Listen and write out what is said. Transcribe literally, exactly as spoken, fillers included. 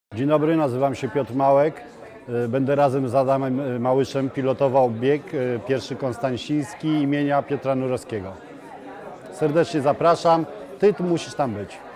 Dzień dobry, nazywam się Piotr Małek. Będę razem z Adamem Małyszem pilotował bieg pierwszy konstanciński imienia Piotra Nurowskiego. Serdecznie zapraszam. Ty tu musisz tam być.